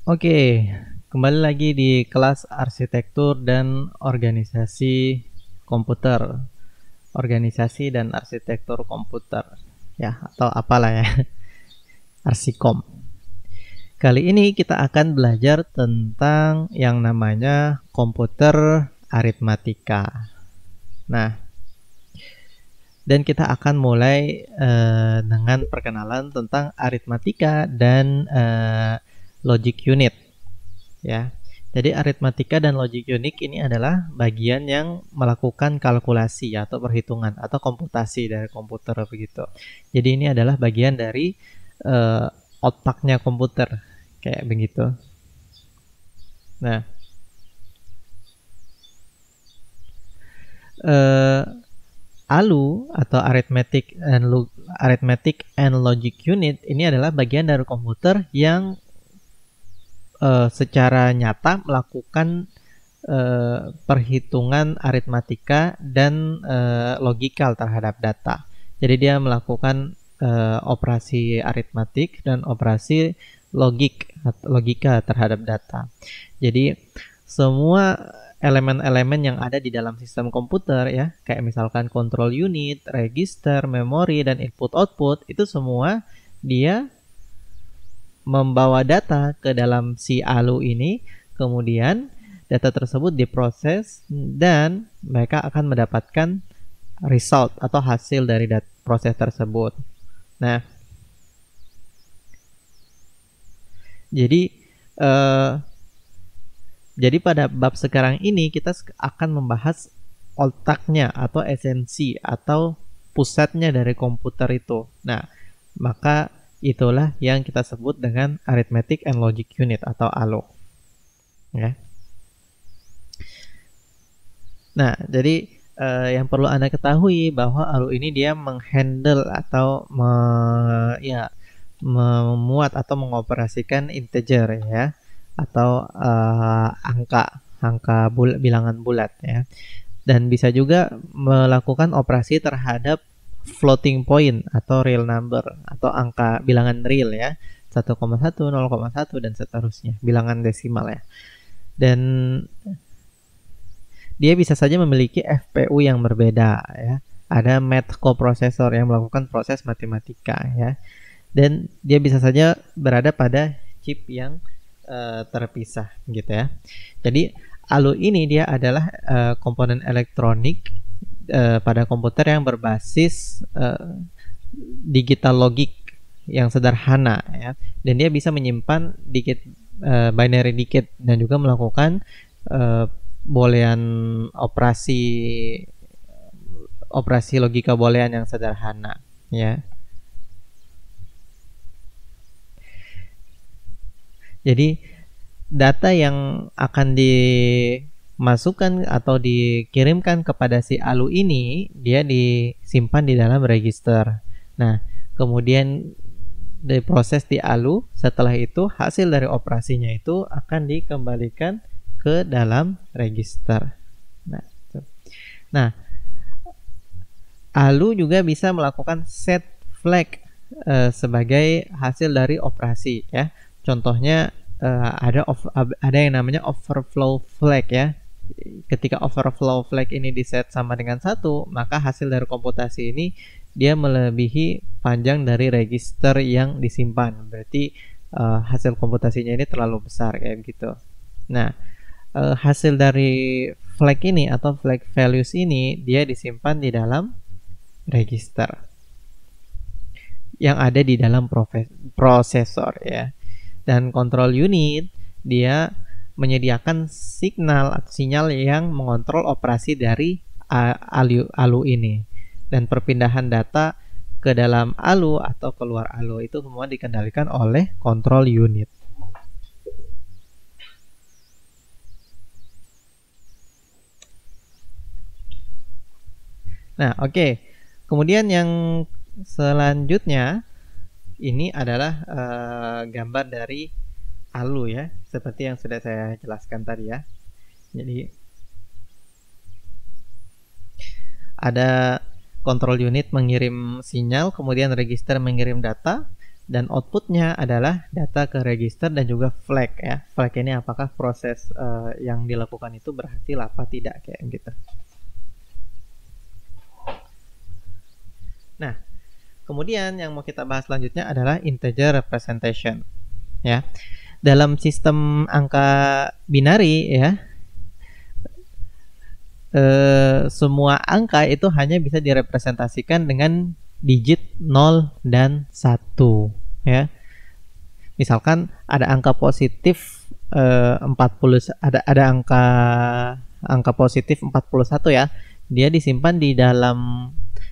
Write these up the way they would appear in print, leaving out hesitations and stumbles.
Oke, kembali lagi di kelas arsitektur dan organisasi komputer. Organisasi dan arsitektur komputer. Ya, atau apalah ya. Arsikom. Kali ini kita akan belajar tentang yang namanya komputer aritmatika. Nah, dan kita akan mulai dengan perkenalan tentang aritmatika dan logic unit. Ya. Jadi aritmatika dan logic unit ini adalah bagian yang melakukan kalkulasi atau perhitungan atau komputasi dari komputer begitu. Jadi ini adalah bagian dari uh, otaknya komputer kayak begitu. Nah, uh, ALU atau arithmetic and logic unit ini adalah bagian dari komputer yang secara nyata melakukan perhitungan aritmatika dan logikal terhadap data. Jadi dia melakukan operasi aritmatik dan operasi logika terhadap data. Jadi semua elemen-elemen yang ada di dalam sistem komputer ya, kayak misalkan control unit, register, memori dan input-output itu semua dia membawa data ke dalam si ALU ini, kemudian data tersebut diproses dan mereka akan mendapatkan result atau hasil dari proses tersebut. Nah, jadi pada bab sekarang ini kita akan membahas otaknya atau esensi atau pusatnya dari komputer itu. Nah, maka itulah yang kita sebut dengan arithmetic and logic unit atau ALU. Ya. Nah, jadi yang perlu Anda ketahui bahwa ALU ini dia menghandle atau memuat atau mengoperasikan integer ya atau bilangan bulat ya. Dan bisa juga melakukan operasi terhadap floating point atau real number atau angka bilangan real ya 1,1, 0,1 dan seterusnya bilangan desimal ya. Dan dia bisa saja memiliki FPU yang berbeda ya. Ada math coprocessor yang melakukan proses matematika ya. Dan dia bisa saja berada pada chip yang terpisah gitu ya. Jadi ALU ini dia adalah komponen elektronik pada komputer yang berbasis digital logic yang sederhana ya, dan dia bisa menyimpan binary digit dan juga melakukan boolean operasi logika boolean yang sederhana ya. Jadi data yang akan dimasukkan atau dikirimkan kepada si ALU ini dia disimpan di dalam register. Nah, kemudian diproses di ALU, setelah itu hasil dari operasinya itu akan dikembalikan ke dalam register. Nah, ALU juga bisa melakukan set flag sebagai hasil dari operasi ya. Contohnya ada yang namanya overflow flag ya. Ketika overflow flag ini diset sama dengan 1, maka hasil dari komputasi ini dia melebihi panjang dari register yang disimpan. Berarti hasil komputasinya ini terlalu besar kayak gitu. Nah, hasil dari flag ini atau flag values ini dia disimpan di dalam register yang ada di dalam prosesor ya. Dan control unit dia menyediakan sinyal yang mengontrol operasi dari ALU ini, dan perpindahan data ke dalam ALU atau keluar ALU itu semua dikendalikan oleh control unit. Nah, oke. Kemudian yang selanjutnya ini adalah gambar dari ALU ya, seperti yang sudah saya jelaskan tadi ya. Jadi ada control unit mengirim sinyal, kemudian register mengirim data, dan outputnya adalah data ke register dan juga flag ya. Flag ini apakah proses yang dilakukan itu berhasil apa tidak kayak gitu. Nah, kemudian yang mau kita bahas selanjutnya adalah integer representation ya. Dalam sistem angka binari ya, semua angka itu hanya bisa direpresentasikan dengan digit 0 dan 1 ya. Misalkan ada angka positif 40, ada angka positif 41 ya. Dia disimpan di dalam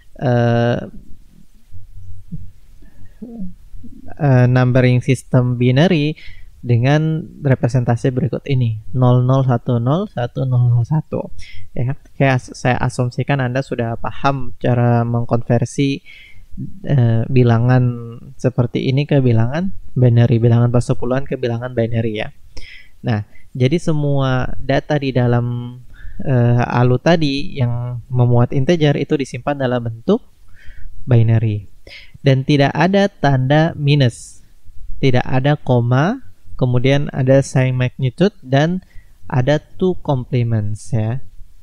numbering system binary dengan representasi berikut ini 0010 1001 ya. Kayak saya asumsikan Anda sudah paham cara mengkonversi bilangan seperti ini ke bilangan binary, bilangan persepuluhan ke bilangan binary ya. Nah, jadi semua data di dalam ALU tadi yang memuat integer itu disimpan dalam bentuk binary dan tidak ada tanda minus, tidak ada koma, kemudian ada sign magnitude dan ada two complements ya.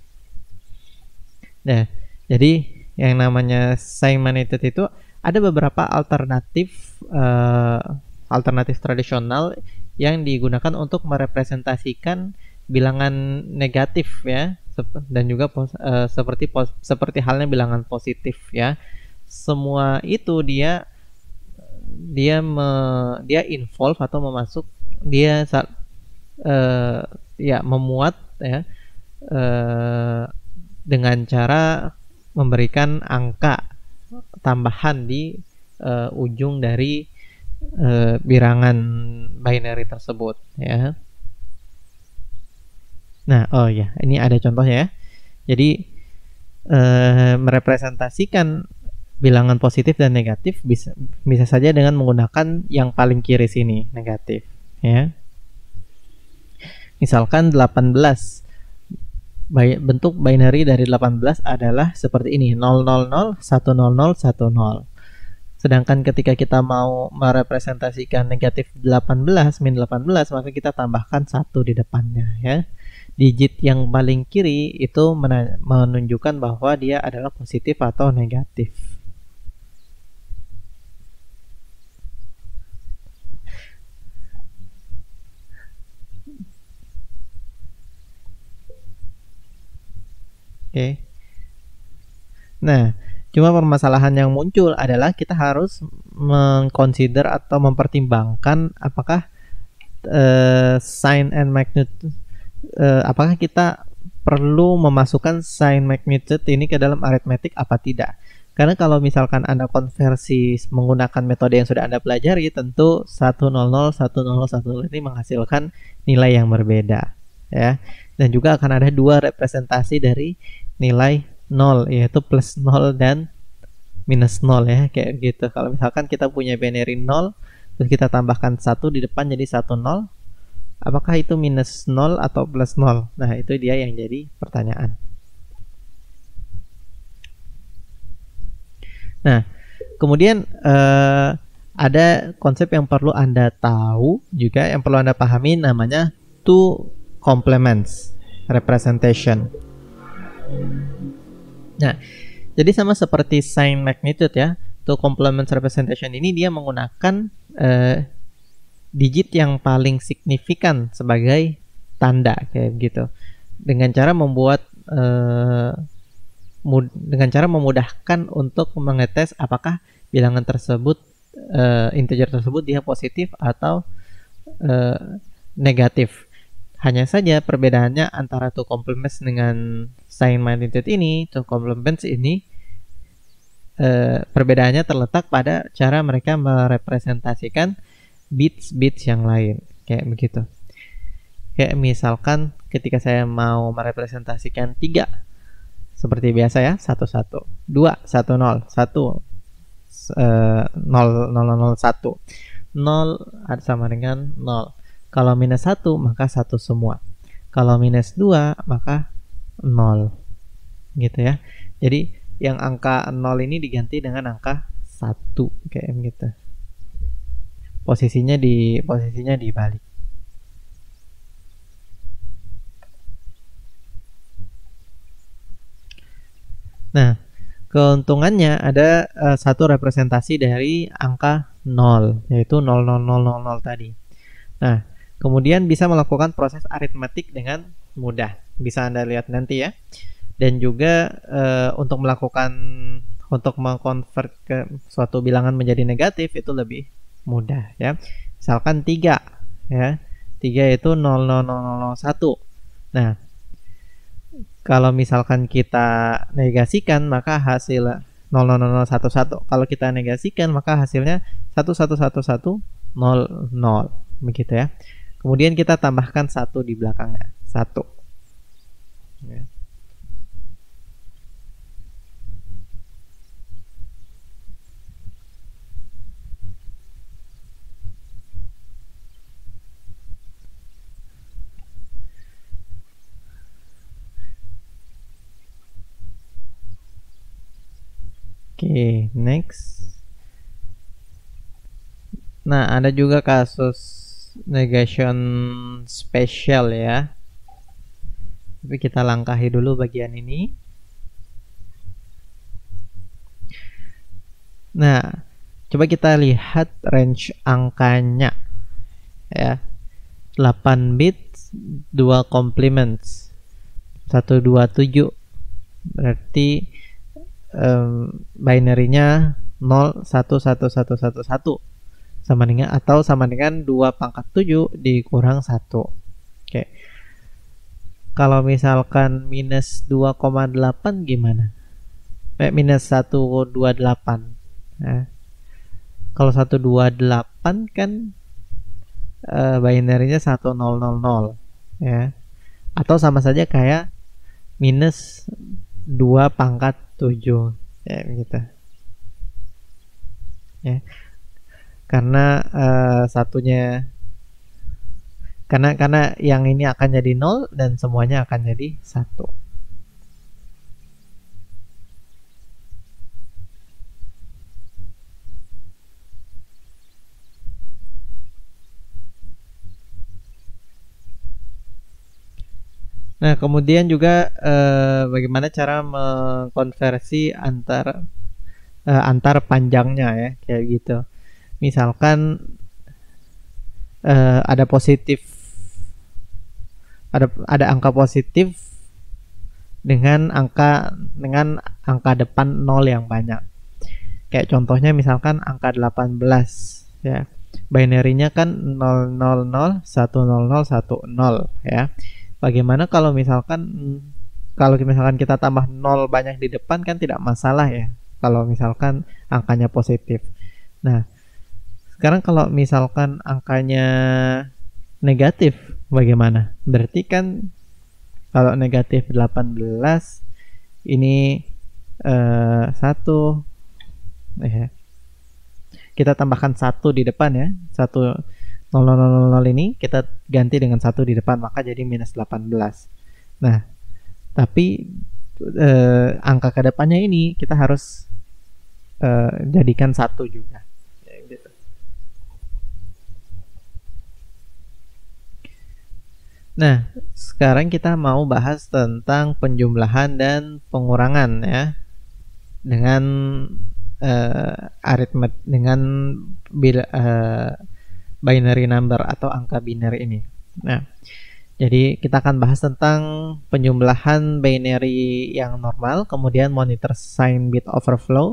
Nah, jadi yang namanya sign magnitude itu ada beberapa alternatif tradisional yang digunakan untuk merepresentasikan bilangan negatif ya, dan juga seperti halnya bilangan positif ya. Semua itu dia involve atau memasuk, dia memuat ya dengan cara memberikan angka tambahan di ujung dari bilangan binary tersebut ya. Nah, oh ya, ini ada contohnya ya. Jadi merepresentasikan bilangan positif dan negatif bisa saja dengan menggunakan yang paling kiri sini, negatif ya. Misalkan 18, bentuk binary dari 18 adalah seperti ini, 000 100 10. Sedangkan ketika kita mau merepresentasikan negatif 18 min 18, maka kita tambahkan 1 di depannya ya. Digit yang paling kiri itu menunjukkan bahwa dia adalah positif atau negatif. Oke. Nah, cuma permasalahan yang muncul adalah kita harus mengconsider atau mempertimbangkan apakah sign and magnitude, apakah kita perlu memasukkan sign magnitude ini ke dalam aritmetik apa tidak. Karena kalau misalkan Anda konversi menggunakan metode yang sudah Anda pelajari, tentu 100 1010 ini menghasilkan nilai yang berbeda ya. Dan juga akan ada dua representasi dari nilai 0, yaitu plus 0 dan minus 0 ya, kayak gitu. Kalau misalkan kita punya binary 0 terus kita tambahkan 1 di depan jadi 10, apakah itu minus 0 atau plus 0? Nah, itu dia yang jadi pertanyaan. Nah, kemudian ada konsep yang perlu Anda tahu juga, yang perlu Anda pahami, namanya two complements representation. Nah, jadi sama seperti sign magnitude ya, two complements representation ini dia menggunakan digit yang paling signifikan sebagai tanda kayak gitu, dengan cara membuat dengan cara memudahkan untuk mengetes apakah bilangan tersebut, integer tersebut dia positif atau negatif. Hanya saja perbedaannya antara two complements dengan sign magnitude ini, two complements ini perbedaannya terletak pada cara mereka merepresentasikan bits yang lain, kayak begitu. Kayak misalkan ketika saya mau merepresentasikan 3 seperti biasa ya, 1 1, 2 1 0, 1 0 0 0 1. 0 sama dengan 0. Kalau minus 1 maka 1 semua. Kalau minus 2 maka 0. Gitu ya. Jadi yang angka 0 ini diganti dengan angka 1 kayak gitu. posisinya dibalik. Nah, keuntungannya ada satu representasi dari angka 0, yaitu 00000 tadi. Nah, kemudian bisa melakukan proses aritmetik dengan mudah. Bisa Anda lihat nanti ya. Dan juga untuk mengkonvert ke suatu bilangan menjadi negatif itu lebih mudah ya. Misalkan 3 ya. 3 itu 00001. Nah, kalau misalkan kita negasikan maka hasil 00011. Kalau kita negasikan maka hasilnya 111100 begitu ya. Kemudian kita tambahkan 1 di belakangnya. 1. Ya. Oke, next. Nah, ada juga kasus negation spesial ya. Tapi kita langkahi dulu bagian ini. Nah, coba kita lihat range angkanya ya. 8 bits, 2 complements. 127. Berarti binary-nya 0111111 sama dengan 2 pangkat 7 dikurang 1. Oke. Kalau misalkan minus 2,8 gimana? Minus 128. Nah, kalau 128 kan binary-nya 1000 ya. Atau sama saja kayak minus 2 pangkat 7 ya begitu. Ya. Karena satunya karena yang ini akan jadi 0 dan semuanya akan jadi 1. Nah, kemudian juga bagaimana cara mengkonversi antar panjangnya ya, kayak gitu. Misalkan ada angka positif dengan angka depan 0 yang banyak. Kayak contohnya misalkan angka 18 ya. Binary-nya kan 0001010 ya. Bagaimana kalau misalkan kita tambah 0 banyak di depan kan tidak masalah ya. Kalau misalkan angkanya positif. Nah, sekarang kalau misalkan angkanya negatif bagaimana? Berarti kan kalau negatif 18 ini 1 ya. Kita tambahkan 1 di depan ya. 000 ini kita ganti dengan 1 di depan maka jadi minus 18. Nah, tapi angka ke depannya ini kita harus jadikan 1 juga. Nah, sekarang kita mau bahas tentang penjumlahan dan pengurangan ya. Dengan aritmetik dengan binary number atau angka binary ini. Nah, jadi kita akan bahas tentang penjumlahan binary yang normal, kemudian monitor sign bit overflow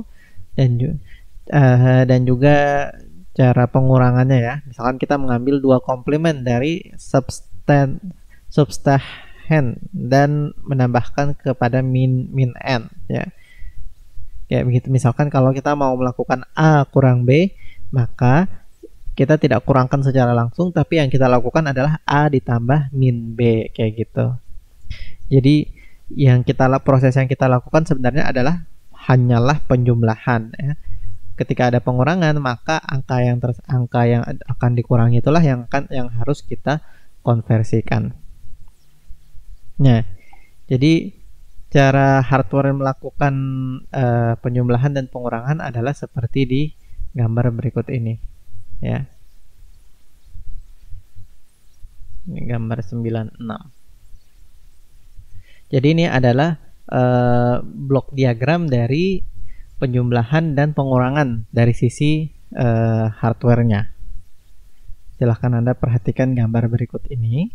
dan juga cara pengurangannya ya. Misalkan kita mengambil 2 komplement dari subtrahend dan menambahkan kepada min n ya. Kayak begitu. Misalkan kalau kita mau melakukan A kurang B, maka kita tidak kurangkan secara langsung, tapi yang kita lakukan adalah A ditambah min B, kayak gitu. Jadi proses yang kita lakukan sebenarnya adalah hanyalah penjumlahan ya. Ketika ada pengurangan, maka angka yang akan dikurangi itulah yang harus kita konversikan. Nah, jadi cara hardware melakukan penjumlahan dan pengurangan adalah seperti di gambar berikut ini ya. Ini gambar 96. Jadi ini adalah blok diagram dari penjumlahan dan pengurangan dari sisi hardware-nya. Silahkan Anda perhatikan gambar berikut ini.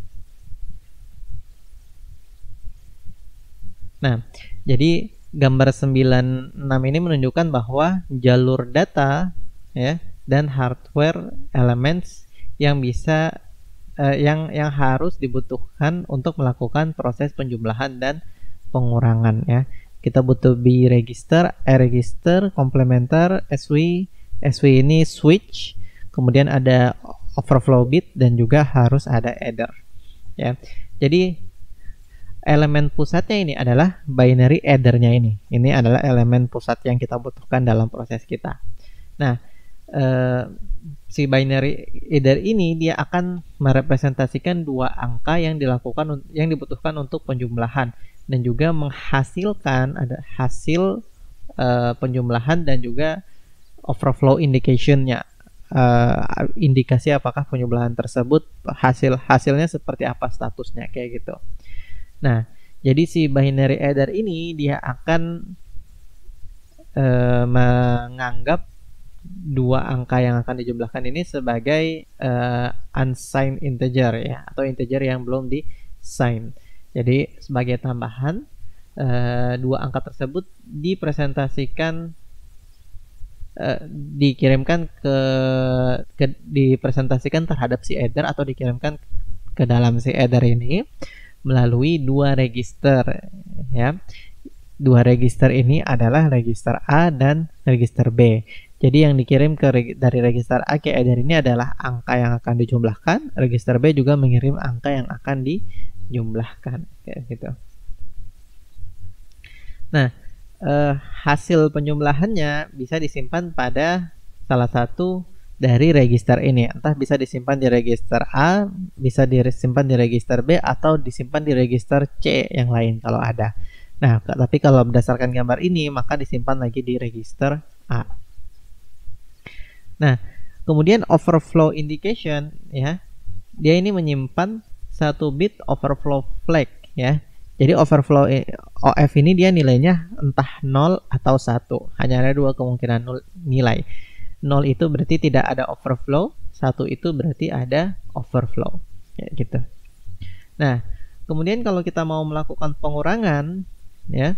Nah, jadi gambar 96 ini menunjukkan bahwa jalur data ya dan hardware elements yang bisa yang harus dibutuhkan untuk melakukan proses penjumlahan dan pengurangan ya. Kita butuh B register, A register, komplementer, SW ini switch, kemudian ada overflow bit dan juga harus ada adder ya. Jadi elemen pusatnya ini adalah binary addernya ini. Ini adalah elemen pusat yang kita butuhkan dalam proses kita. Nah, si binary adder ini dia akan merepresentasikan dua angka yang dibutuhkan untuk penjumlahan dan juga menghasilkan ada hasil penjumlahan dan juga overflow indication-nya. Indikasi apakah penjumlahan tersebut hasilnya seperti apa statusnya kayak gitu. Nah, jadi si binary adder ini dia akan menganggap dua angka yang akan dijumlahkan ini sebagai unsigned integer ya, atau integer yang belum di-sign. Jadi sebagai tambahan dua angka tersebut dipresentasikan dipresentasikan terhadap si adder atau dikirimkan ke dalam si adder ini melalui dua register ya. Dua register ini adalah register A dan register B. Jadi yang dikirim dari register A ke adder ini adalah angka yang akan dijumlahkan, register B juga mengirim angka yang akan dijumlahkan kayak gitu. Nah, hasil penjumlahannya bisa disimpan pada salah satu dari register ini, entah bisa disimpan di register A, bisa disimpan di register B, atau disimpan di register C yang lain kalau ada. Nah, tapi kalau berdasarkan gambar ini, maka disimpan lagi di register A. Nah, kemudian overflow indication ya, dia ini menyimpan satu bit overflow flag ya. Jadi overflow OF ini dia nilainya entah 0 atau 1, hanya ada dua kemungkinan nilai. 0 itu berarti tidak ada overflow, 1 itu berarti ada overflow ya gitu. Nah, kemudian kalau kita mau melakukan pengurangan ya,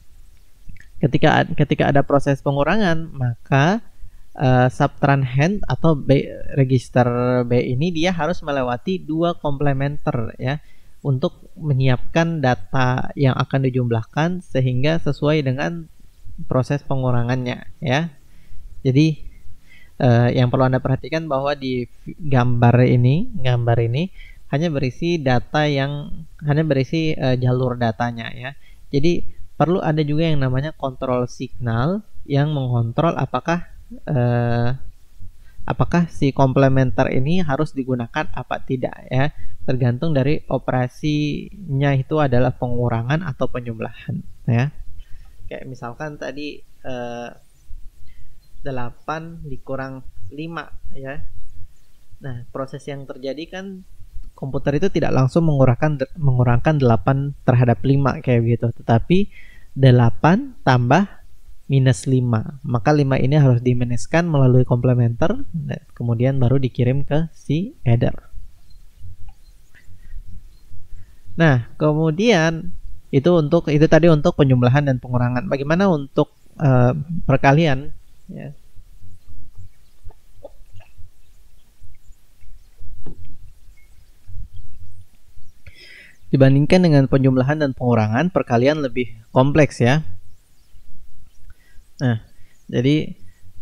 ketika ada proses pengurangan, maka subtrahend hand atau register B ini dia harus melewati dua komplementer ya, untuk menyiapkan data yang akan dijumlahkan sehingga sesuai dengan proses pengurangannya ya. Jadi yang perlu Anda perhatikan bahwa di gambar ini hanya berisi jalur datanya ya. Jadi perlu ada juga yang namanya kontrol signal yang mengontrol apakah si komplementer ini harus digunakan apa tidak ya, tergantung dari operasinya itu adalah pengurangan atau penjumlahan ya. Kayak misalkan tadi 8 dikurang 5 ya. Nah, proses yang terjadi kan komputer itu tidak langsung mengurangkan 8 terhadap 5 kayak begitu, tetapi 8 tambah minus 5. Maka 5 ini harus diminuskan melalui komplementer, kemudian baru dikirim ke si adder. Nah, kemudian itu tadi untuk penjumlahan dan pengurangan. Bagaimana untuk perkalian ya. Dibandingkan dengan penjumlahan dan pengurangan, perkalian lebih kompleks ya. Nah, jadi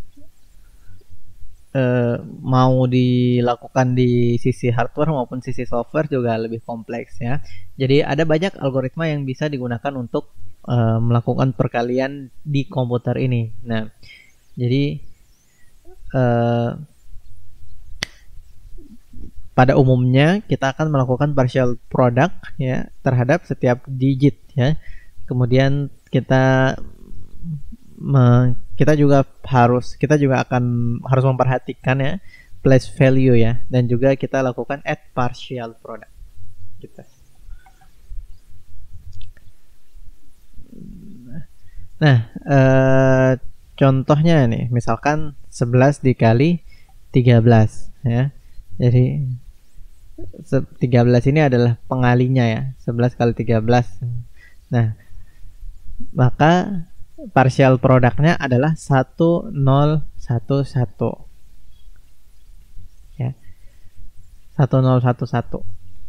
mau dilakukan di sisi hardware maupun sisi software juga lebih kompleks ya. Jadi ada banyak algoritma yang bisa digunakan untuk melakukan perkalian di komputer ini. Nah, jadi pada umumnya kita akan melakukan partial product ya terhadap setiap digit ya. Kemudian kita juga harus memperhatikan ya place value ya, dan juga kita lakukan add partial product. gitu. Nah, contohnya nih, misalkan 11 dikali 13 ya. Jadi 13 ini adalah pengalinya ya, 11 kali 13. Nah, maka partial produknya adalah 1011 ya. 1011.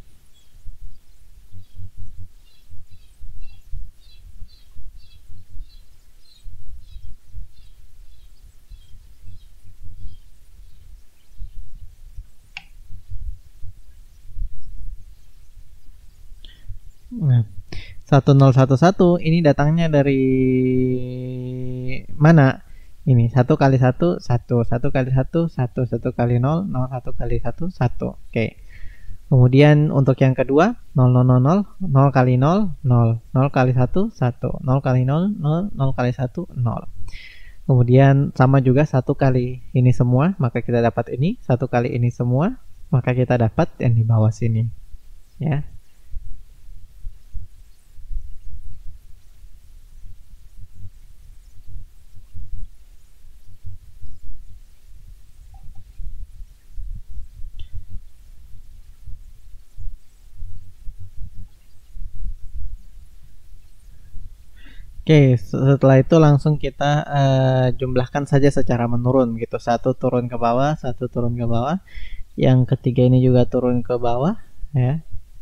Nah, 1011 ini datangnya dari mana? Ini 1 kali 1 1, 1 kali 1 1, 1 kali 0 0, 1 kali 1 1. Oke. Kemudian untuk yang kedua 0000, 0 kali 0 0, 0 kali 1 1, 0 kali 0 0, 0 kali 1 0. Kemudian sama juga 1 kali ini semua, maka kita dapat ini. 1 kali ini semua, maka kita dapat yang di bawah sini. Ya. Oke, setelah itu langsung kita jumlahkan saja secara menurun gitu. Satu turun ke bawah, satu turun ke bawah. Yang ketiga ini juga turun ke bawah, ya.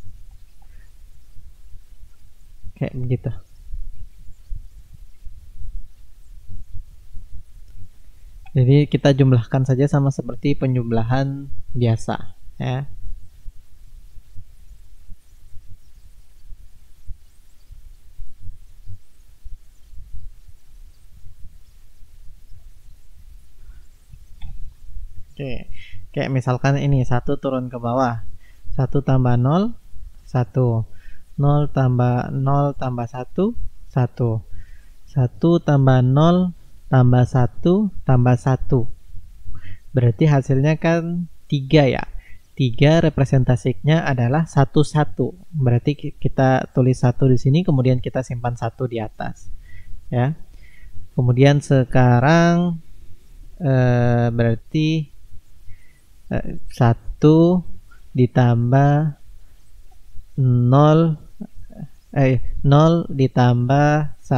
Kayak begitu. Jadi kita jumlahkan saja sama seperti penjumlahan biasa, ya. Oke, kayak misalkan ini satu turun ke bawah, 1 tambah 0 1, 0 tambah 0 tambah 1 1, 1 tambah 0 tambah 1 tambah 1. Berarti hasilnya kan 3 ya. 3 representasinya adalah 1 1. Berarti kita tulis 1 di sini, kemudian kita simpan 1 di atas, ya. Kemudian sekarang berarti 1 ditambah 0 0 ditambah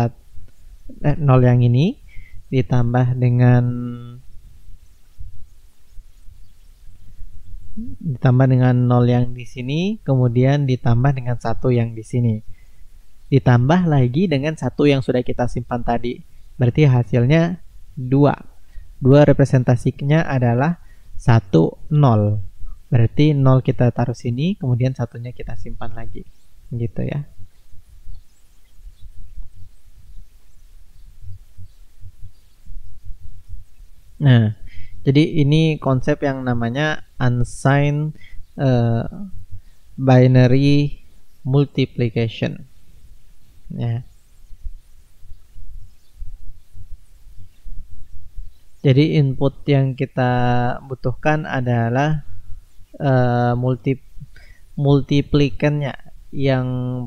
0 yang ini ditambah dengan 0 yang di sini, kemudian ditambah dengan 1 yang di sini. Ditambah lagi dengan 1 yang sudah kita simpan tadi. Berarti hasilnya 2. 2 representasinya adalah 1 0. Berarti 0 kita taruh sini, kemudian satunya kita simpan lagi. Gitu ya. Nah, jadi ini konsep yang namanya unsigned binary multiplication. Ya. Jadi input yang kita butuhkan adalah multiplikannya yang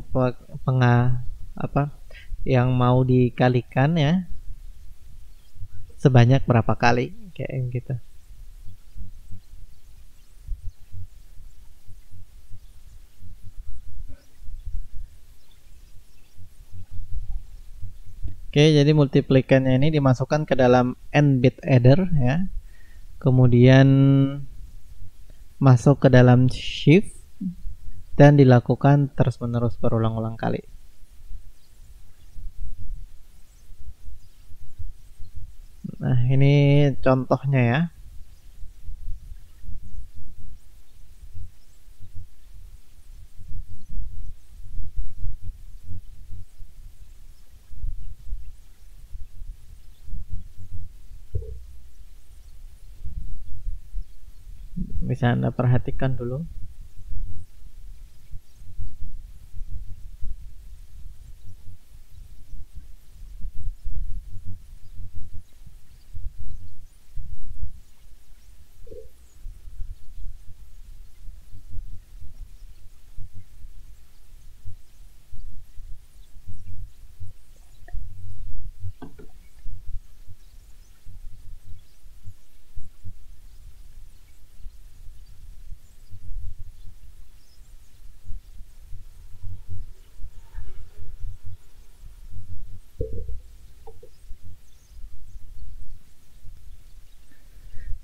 yang mau dikalikan ya sebanyak berapa kali kayak gitu. Oke, jadi multiplikannya ini dimasukkan ke dalam n-bit adder ya. Kemudian masuk ke dalam shift dan dilakukan terus-menerus berulang-ulang kali. Nah, ini contohnya ya. Bisa Anda perhatikan dulu.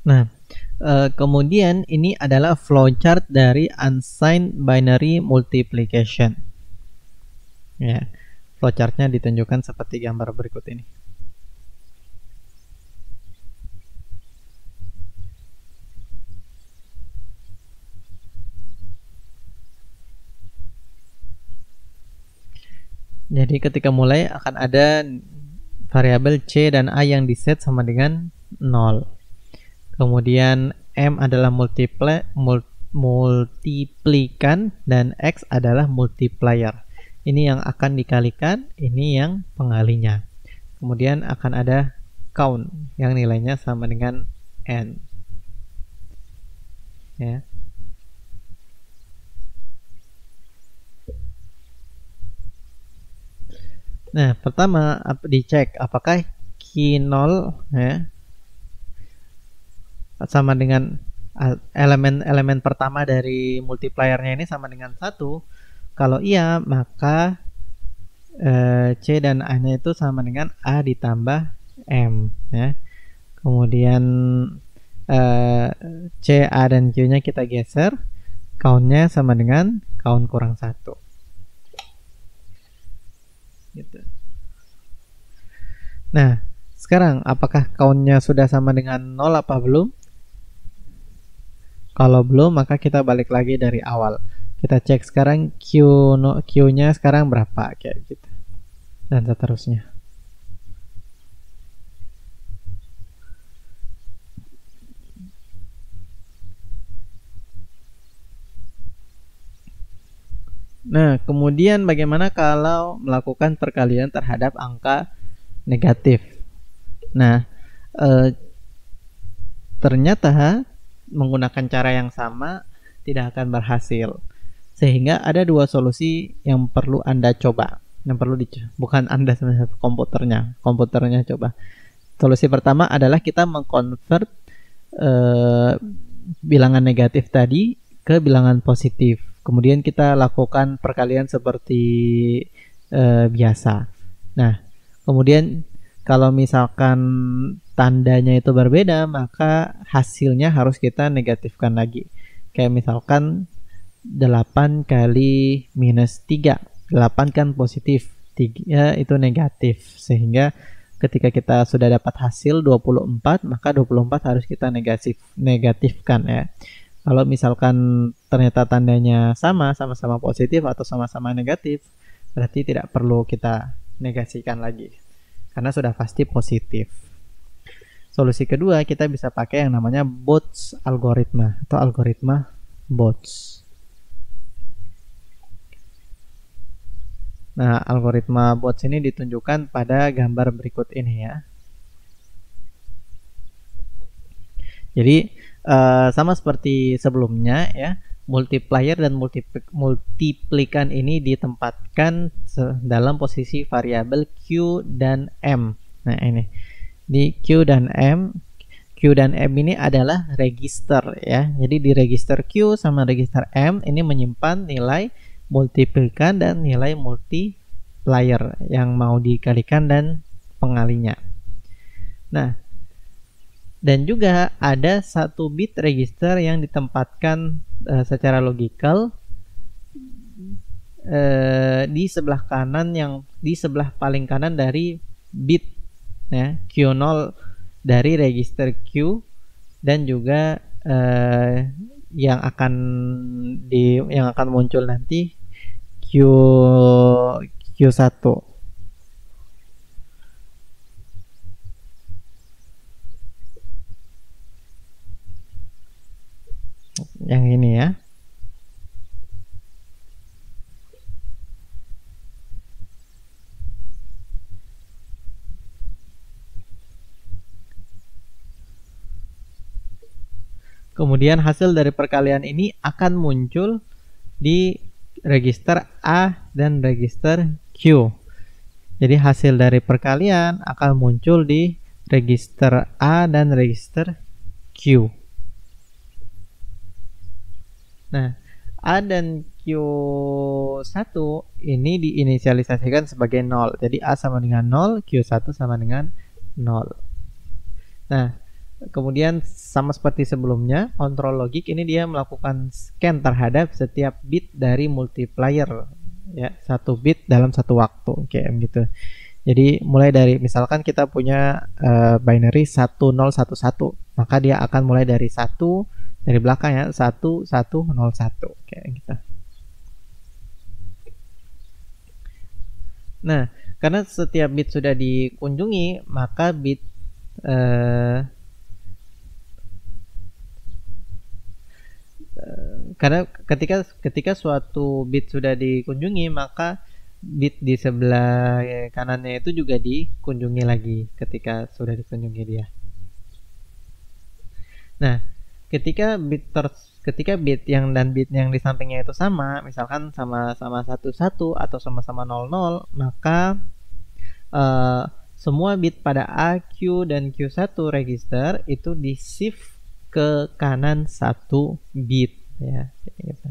Nah, kemudian ini adalah flowchart dari unsigned binary multiplication. Ya, flowchartnya ditunjukkan seperti gambar berikut ini. Jadi ketika mulai akan ada variabel C dan A yang diset sama dengan 0. Kemudian M adalah multiplikan dan X adalah multiplier. Ini yang akan dikalikan, ini yang pengalinya. Kemudian akan ada count yang nilainya sama dengan N. Ya. Nah, pertama dicek apakah key 0 ya, sama dengan elemen pertama dari multipliernya ini sama dengan 1. Kalau iya, maka C dan A-nya itu sama dengan A ditambah M ya. Kemudian C, A, dan Q-nya kita geser, count-nya sama dengan count kurang 1 gitu. Nah, sekarang apakah count-nya sudah sama dengan 0 apa belum? Kalau belum, maka kita balik lagi dari awal. Kita cek sekarang Q-nya sekarang berapa, kayak gitu. Dan seterusnya. Nah, kemudian bagaimana kalau melakukan perkalian terhadap angka negatif? Nah, ternyata menggunakan cara yang sama tidak akan berhasil. Sehingga ada dua solusi yang perlu Anda coba. Yang perlu bukan Anda sebenarnya, komputernya coba. Solusi pertama adalah kita mengkonvert bilangan negatif tadi ke bilangan positif. Kemudian kita lakukan perkalian seperti biasa. Nah, kemudian kalau misalkan tandanya itu berbeda, maka hasilnya harus kita negatifkan lagi. Kayak misalkan 8 kali minus 3. 8 kan positif, 3 itu negatif. Sehingga ketika kita sudah dapat hasil 24, maka 24 harus kita negatifkan ya. Kalau misalkan ternyata tandanya sama-sama positif atau sama-sama negatif, berarti tidak perlu kita negasikan lagi karena sudah pasti positif. Solusi kedua, kita bisa pakai yang namanya Booth algoritma atau algoritma Booth. Nah, algoritma Booth ini ditunjukkan pada gambar berikut ini ya. Jadi sama seperti sebelumnya ya, multiplier dan multiplikan ini ditempatkan dalam posisi variabel Q dan M. Nah, ini di Q dan M ini adalah register ya. Jadi di register Q sama register M ini menyimpan nilai multiplikan dan nilai multiplier yang mau dikalikan dan pengalinya. Nah, dan juga ada satu bit register yang ditempatkan secara logikal di sebelah kanan, yang di sebelah paling kanan dari bit ya, Q0 dari register Q, dan juga yang akan muncul nanti Q1. Yang ini ya. Kemudian hasil dari perkalian ini akan muncul di register A dan register Q. Jadi hasil dari perkalian akan muncul di register A dan register Q. Nah, A dan Q1 ini diinisialisasikan sebagai 0. Jadi A sama dengan 0, Q1 sama dengan 0. Nah, Kemudian sama seperti sebelumnya, kontrol logik ini dia melakukan scan terhadap setiap bit dari multiplier, ya, satu bit dalam satu waktu, kayak gitu. Jadi mulai dari misalkan kita punya binary 1011, maka dia akan mulai dari satu, dari belakang ya, 1101 kayak gitu. Nah, karena setiap bit sudah dikunjungi, maka bit karena ketika suatu bit sudah dikunjungi, maka bit di sebelah kanannya itu juga dikunjungi lagi ketika sudah dikunjungi dia. Nah, ketika bit yang dan bit yang di sampingnya itu sama, misalkan sama-sama 11 atau sama-sama 00, maka eh, semua bit pada A, Q dan Q1 register itu di shift ke kanan satu bit, ya, gitu.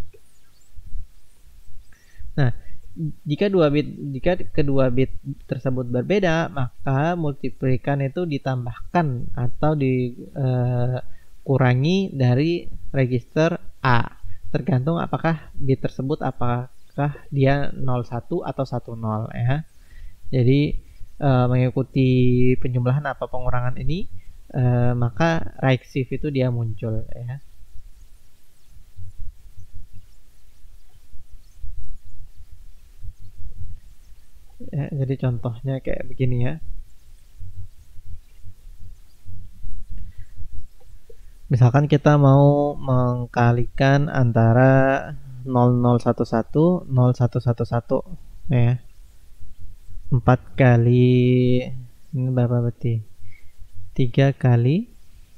Nah, jika kedua bit tersebut berbeda, maka multiplikan itu ditambahkan atau dikurangi dari register A. Tergantung apakah bit tersebut apakah dia 01 atau 10 ya. Jadi mengikuti penjumlahan apa pengurangan ini, maka right shift itu dia muncul ya. Jadi contohnya kayak begini ya. Misalkan kita mau mengkalikan antara 0011 0111 ya. 4 kali ini berapa berarti? 3 kali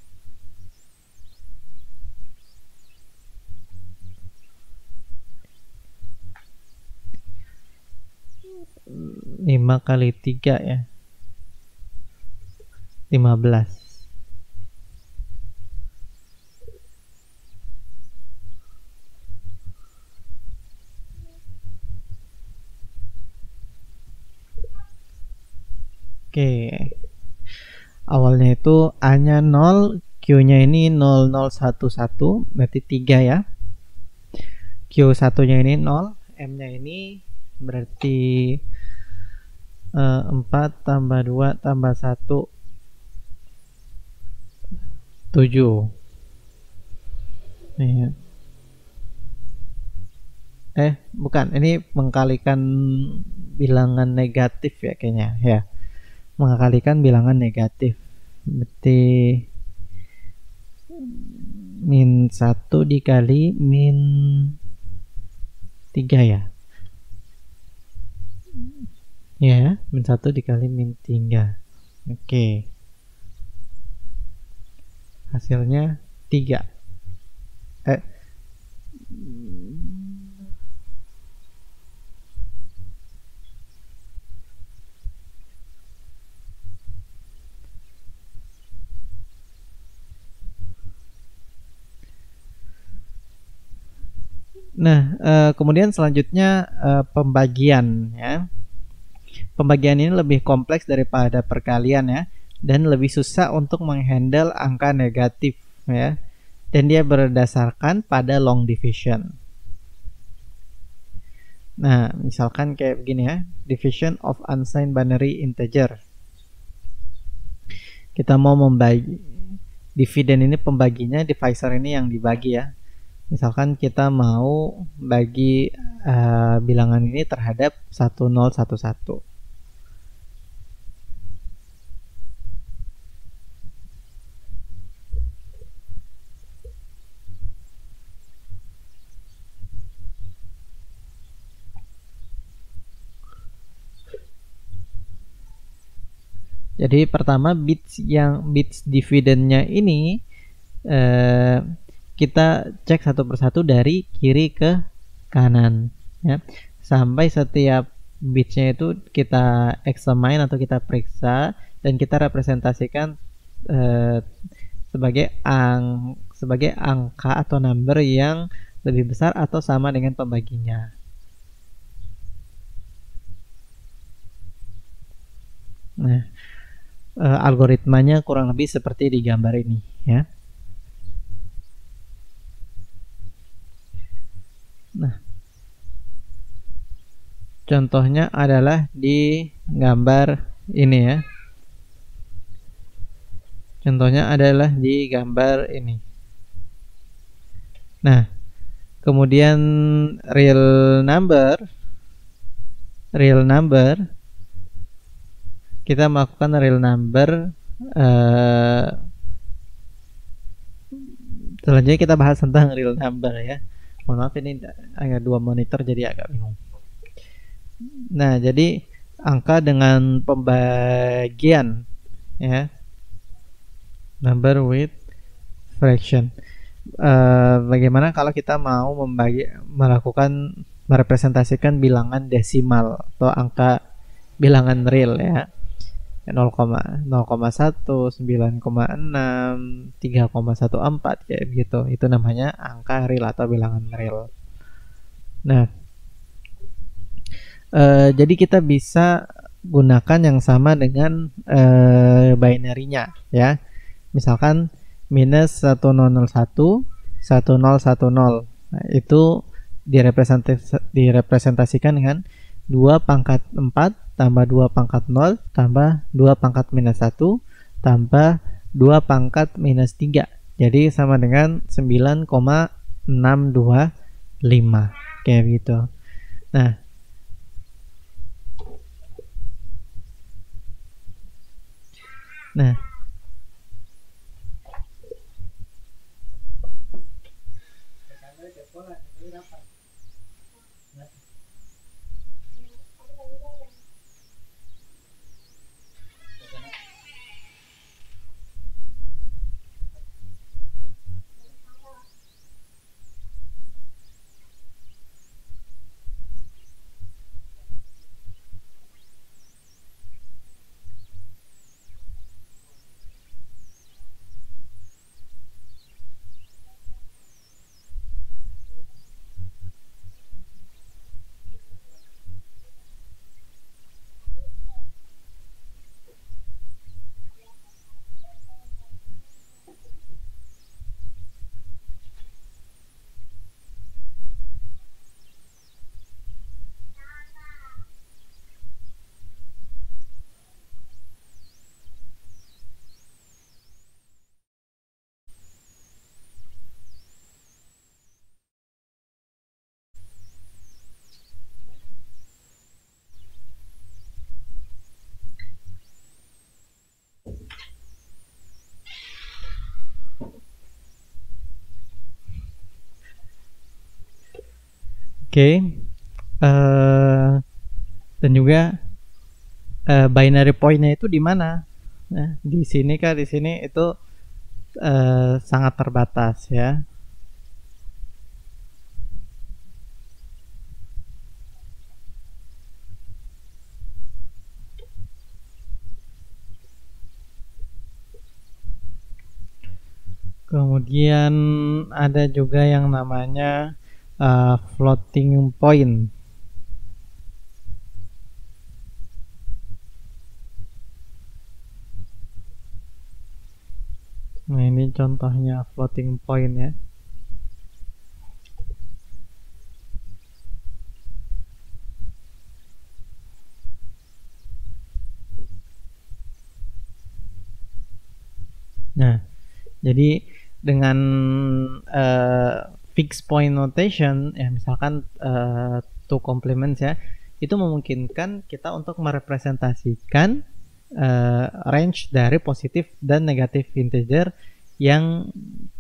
5 kali 3 ya. 15. Oke. Awalnya itu A-nya 0, Q-nya ini 0011, berarti 3 ya. Q1-nya ini 0, M-nya ini berarti 4 tambah 2 tambah 1 7. Nih. Bukan, ini mengkalikan bilangan negatif ya kayaknya ya. Mengkalikan bilangan negatif. Berarti min 1 dikali min 3 ya. Ya, min 1 dikali min 3. Oke. Hasilnya 3. Nah, kemudian selanjutnya pembagian ya. Pembagian ini lebih kompleks daripada perkalian ya, dan lebih susah untuk menghandle angka negatif ya. Dan dia berdasarkan pada long division. Nah, misalkan kayak begini ya, division of unsigned binary integer. Kita mau membagi dividen ini, pembaginya divisor ini yang dibagi ya. Misalkan kita mau bagi bilangan ini terhadap 1011. Jadi pertama bits dividennya ini kita cek satu persatu dari kiri ke kanan ya, sampai setiap bitsnya itu kita examine atau kita periksa dan kita representasikan sebagai angka atau number yang lebih besar atau sama dengan pembaginya. Nah, algoritmanya kurang lebih seperti di gambar ini ya. Nah, contohnya adalah di gambar ini ya. Contohnya adalah di gambar ini. Nah, kemudian real number, kita melakukan real number. Selanjutnya kita bahas tentang real number ya. Mohon maaf ini agak dua monitor jadi agak bingung. Nah, jadi angka dengan pembagian ya, number with fraction. Bagaimana kalau kita mau merepresentasikan bilangan desimal atau angka bilangan real ya, 0,1, 9,6, 3,14 kayak gitu. Itu namanya angka real atau bilangan real. Nah, jadi kita bisa gunakan yang sama dengan binary-nya ya. Misalkan minus 1001 1010. Nah, itu direpresentasikan dengan 2 pangkat 4 tambah 2 pangkat 0 tambah 2 pangkat minus 1 tambah 2 pangkat minus 3. Jadi sama dengan 9,625 kayak gitu. Nah, oke. Dan juga binary point-nya itu di mana? Nah, di sini kah? Di sini itu sangat terbatas ya. Kemudian ada juga yang namanya floating point. Nah, ini contohnya floating point ya. Nah, jadi dengan fixed point notation ya, misalkan two complements ya, itu memungkinkan kita untuk merepresentasikan range dari positif dan negatif integer yang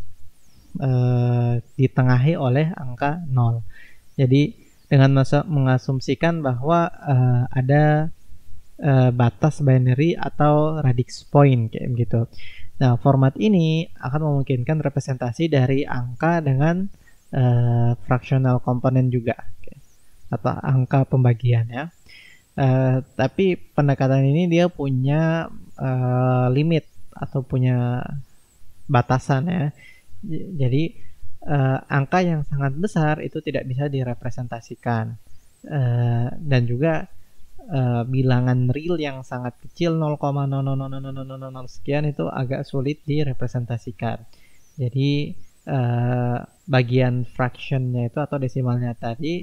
ditengahi oleh angka 0. Jadi dengan mengasumsikan bahwa ada batas binary atau radix point kayak gitu. Nah, format ini akan memungkinkan representasi dari angka dengan fractional komponen juga, atau angka pembagian ya. Tapi pendekatan ini dia punya limit atau punya batasan ya. Jadi angka yang sangat besar itu tidak bisa direpresentasikan, dan juga bilangan real yang sangat kecil 0,0000000 sekian itu agak sulit direpresentasikan. Jadi bagian fractionnya itu atau desimalnya tadi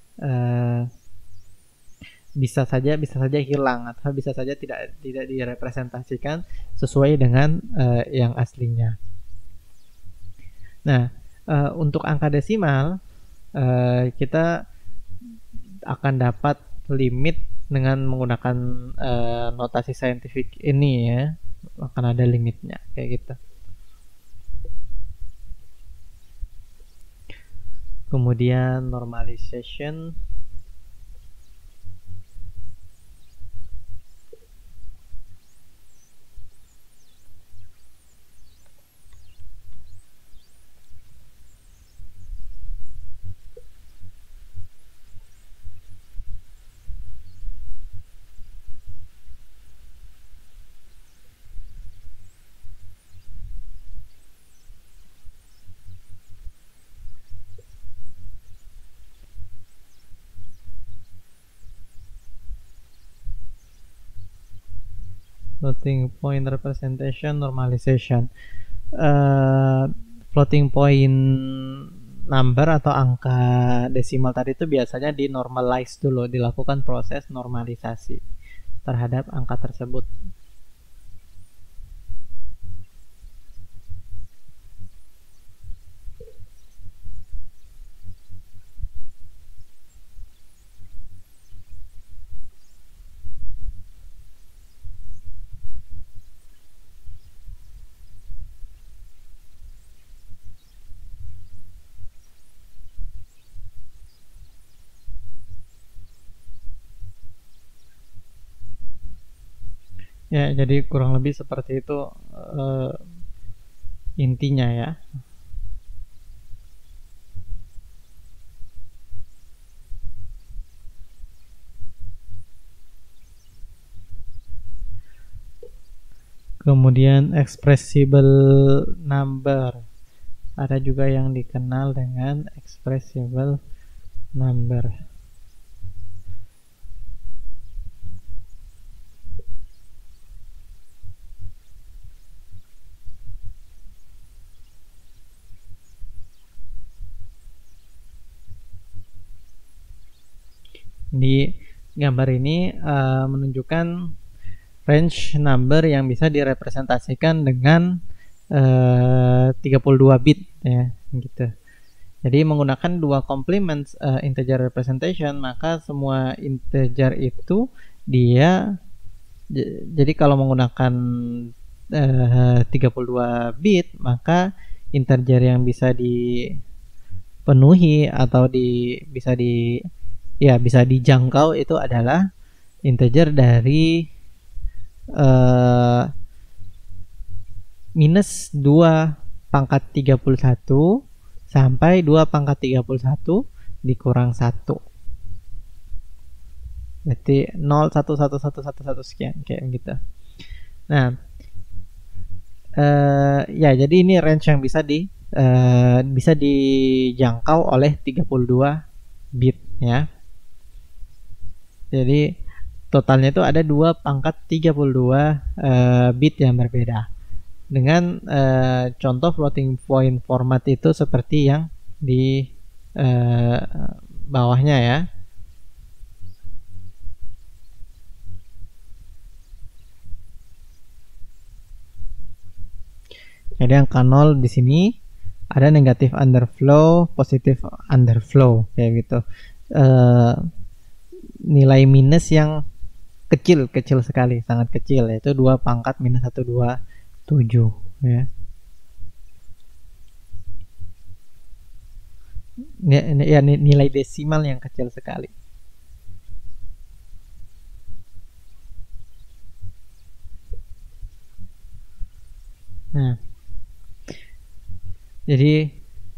bisa saja hilang atau bisa saja tidak direpresentasikan sesuai dengan yang aslinya. Nah, untuk angka desimal kita akan dapat limit dengan menggunakan notasi saintifik ini ya, akan ada limitnya kayak gitu. Kemudian normalization. Floating point representation, normalization. Floating point number atau angka desimal tadi itu biasanya di normalize dulu, dilakukan proses normalisasi terhadap angka tersebut. Ya, jadi kurang lebih seperti itu intinya ya. Kemudian expressible number. Ada juga yang dikenal dengan expressible number. Di gambar ini menunjukkan range number yang bisa direpresentasikan dengan 32 bit ya gitu. Jadi menggunakan dua complement integer representation, maka semua integer itu dia jadi kalau menggunakan 32 bit, maka integer yang bisa dipenuhi atau bisa dijangkau itu adalah integer dari minus 2 pangkat 31 sampai 2 pangkat 31 dikurang 1. Berarti 0, 1, 1, 1, 1, 1 sekian kayak gitu. Nah, ya jadi ini range yang bisa dijangkau oleh 32 bit ya. Jadi totalnya itu ada 2 pangkat 32 bit yang berbeda. Dengan contoh floating point format itu seperti yang di bawahnya ya. Jadi angka 0 di sini ada negatif underflow, positif underflow kayak gitu. Nilai minus yang kecil sekali, sangat kecil, yaitu 2 pangkat minus 127 ya. Ya, nilai desimal yang kecil sekali. Nah, jadi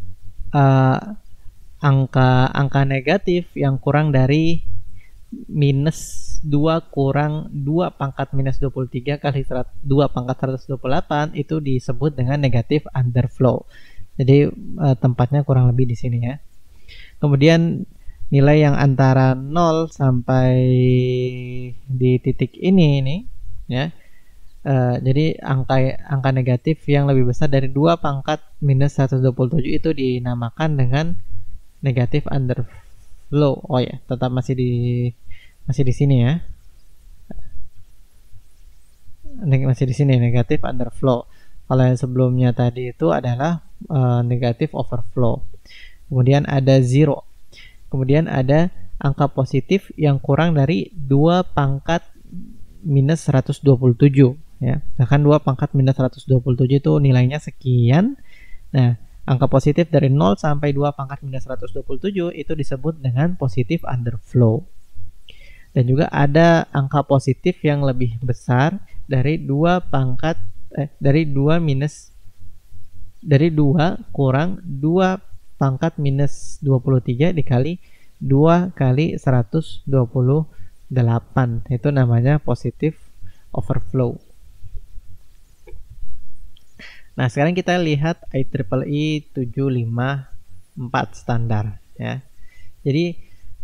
angka negatif yang kurang dari minus 2 kurang 2 pangkat minus 23 kali 2 pangkat 128 itu disebut dengan negatif underflow. Jadi tempatnya kurang lebih di sini ya. Kemudian nilai yang antara 0 sampai di titik ini ya. Jadi angka negatif yang lebih besar dari 2 pangkat minus 127 itu dinamakan dengan negatif underflow. Oh ya, tetap masih di sini ya. Masih di sini negatif underflow. Kalau yang sebelumnya tadi itu adalah negatif overflow. Kemudian ada zero. Kemudian ada angka positif yang kurang dari 2 pangkat minus 127 ya. Bahkan 2 pangkat minus 127 itu nilainya sekian. Nah, angka positif dari 0 sampai 2 pangkat minus 127 itu disebut dengan positif underflow. Dan juga ada angka positif yang lebih besar dari 2 pangkat dari 2 kurang 2 pangkat minus 23 dikali 2 kali 128. Itu namanya positif overflow. Nah, sekarang kita lihat IEEE 754 standar ya. Jadi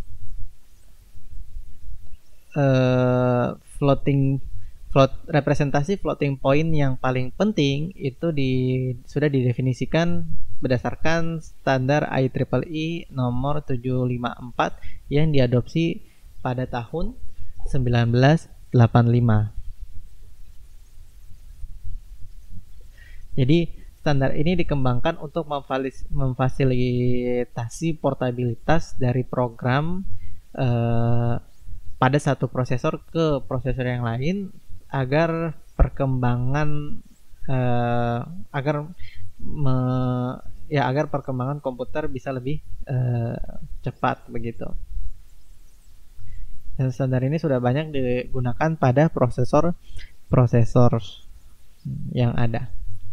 representasi floating point yang paling penting itu sudah didefinisikan berdasarkan standar IEEE nomor 754 yang diadopsi pada tahun 1985. Jadi standar ini dikembangkan untuk memfasilitasi portabilitas dari program pada satu prosesor ke prosesor yang lain agar perkembangan agar perkembangan komputer bisa lebih cepat begitu. Dan standar ini sudah banyak digunakan pada prosesor yang ada.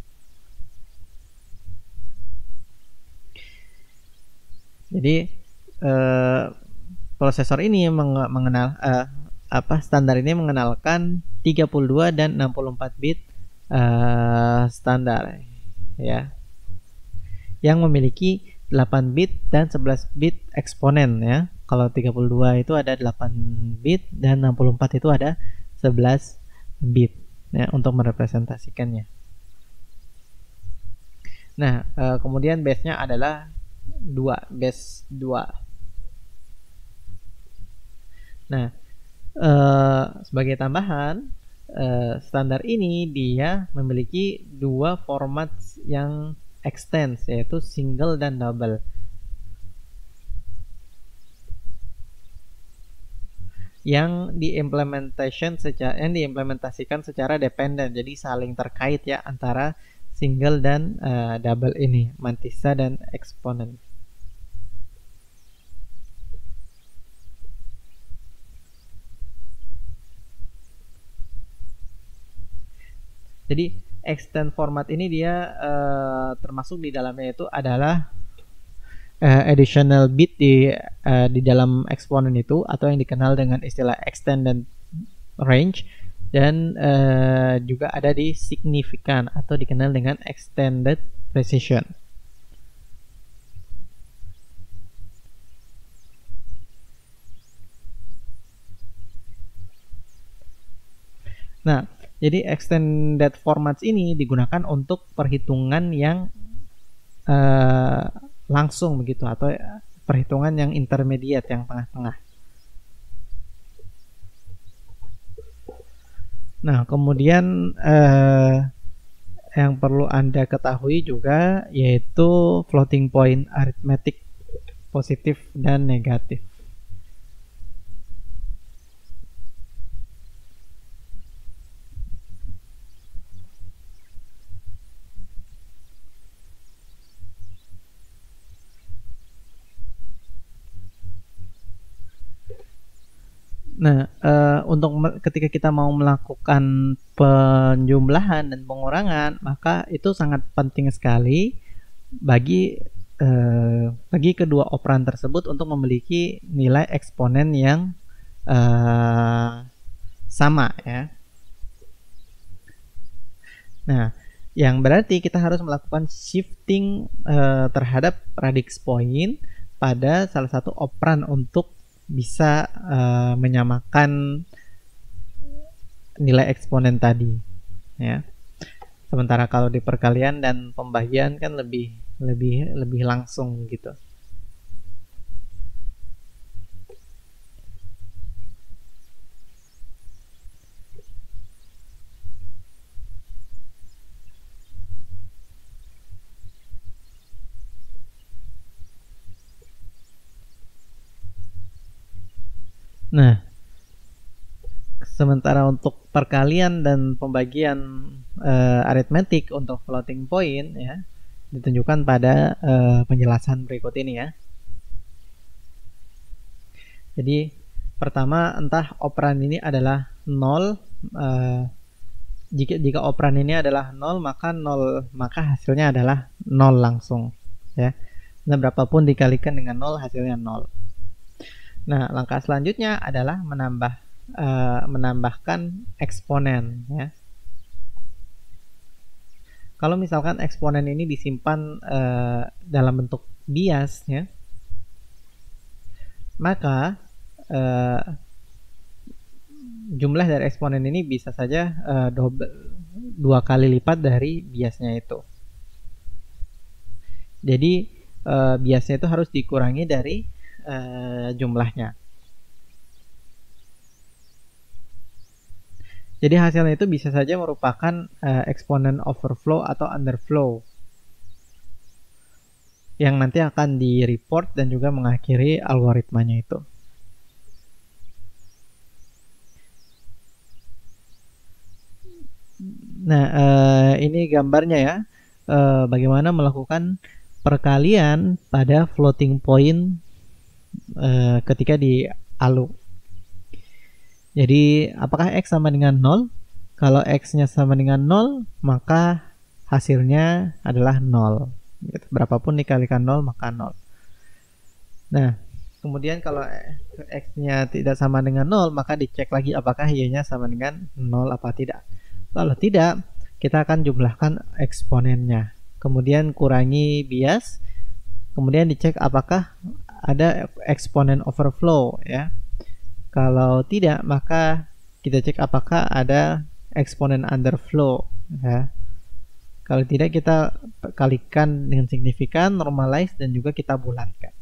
Jadi prosesor ini standar ini mengenalkan 32 dan 64 bit standar ya, yang memiliki 8 bit dan 11 bit eksponen ya. Kalau 32 itu ada 8 bit dan 64 itu ada 11 bit ya, untuk merepresentasikannya. Nah, kemudian base-nya adalah base 2. Nah, sebagai tambahan, standar ini dia memiliki 2 format yang extends, yaitu single dan double, yang diimplementasikan secara dependen, jadi saling terkait ya antara single dan double ini, mantissa dan eksponen. Jadi extend format ini dia termasuk di dalamnya itu adalah additional bit di dalam eksponen itu, atau yang dikenal dengan istilah extended range, dan juga ada di significant atau dikenal dengan extended precision. Nah, jadi extended formats ini digunakan untuk perhitungan yang langsung begitu, atau perhitungan yang intermediate, yang tengah-tengah. Nah, kemudian yang perlu Anda ketahui juga yaitu floating point arithmetic positif dan negatif. Nah, untuk ketika kita mau melakukan penjumlahan dan pengurangan, maka itu sangat penting sekali bagi kedua operan tersebut untuk memiliki nilai eksponen yang sama ya. Nah, yang berarti kita harus melakukan shifting terhadap radix point pada salah satu operan untuk bisa menyamakan nilai eksponen tadi, ya. Sementara kalau di perkalian dan pembagian kan lebih langsung gitu. Nah, sementara untuk perkalian dan pembagian aritmetik untuk floating point, ya, ditunjukkan pada penjelasan berikut ini, ya. Jadi pertama, entah operan ini adalah 0, jika operan ini adalah 0 maka hasilnya adalah 0 langsung, ya. Nah, berapapun dikalikan dengan 0 hasilnya 0. Nah, langkah selanjutnya adalah menambahkan eksponen, ya. Kalau misalkan eksponen ini disimpan dalam bentuk bias, ya, maka jumlah dari eksponen ini bisa saja 2 kali lipat dari biasnya itu. Jadi biasnya itu harus dikurangi dari jumlahnya. Jadi hasilnya itu bisa saja merupakan eksponen overflow atau underflow yang nanti akan di-report dan juga mengakhiri algoritmanya itu. Nah, ini gambarnya, ya, bagaimana melakukan perkalian pada floating point ketika di ALU. Jadi apakah X sama dengan 0? Kalau X-nya sama dengan 0, maka hasilnya adalah 0. Gitu. Berapapun dikalikan 0, maka 0. Nah, kemudian kalau X-nya tidak sama dengan 0, maka dicek lagi apakah Y-nya sama dengan 0 apa tidak. Kalau tidak, kita akan jumlahkan eksponennya. Kemudian kurangi bias. Kemudian dicek apakah ada eksponen overflow, ya. Kalau tidak, maka kita cek apakah ada eksponen underflow, ya. Kalau tidak, kita kalikan dengan signifikan, normalize, dan juga kita bulatkan.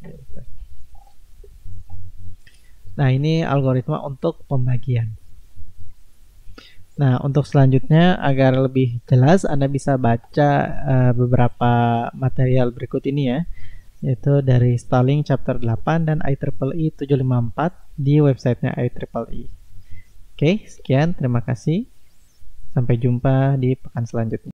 Nah, ini algoritma untuk pembagian. Nah, untuk selanjutnya agar lebih jelas Anda bisa baca beberapa material berikut ini, ya, yaitu dari Stalling chapter 8 dan IEEE 754 di websitenya IEEE. Oke, sekian, terima kasih. Sampai jumpa di pekan selanjutnya.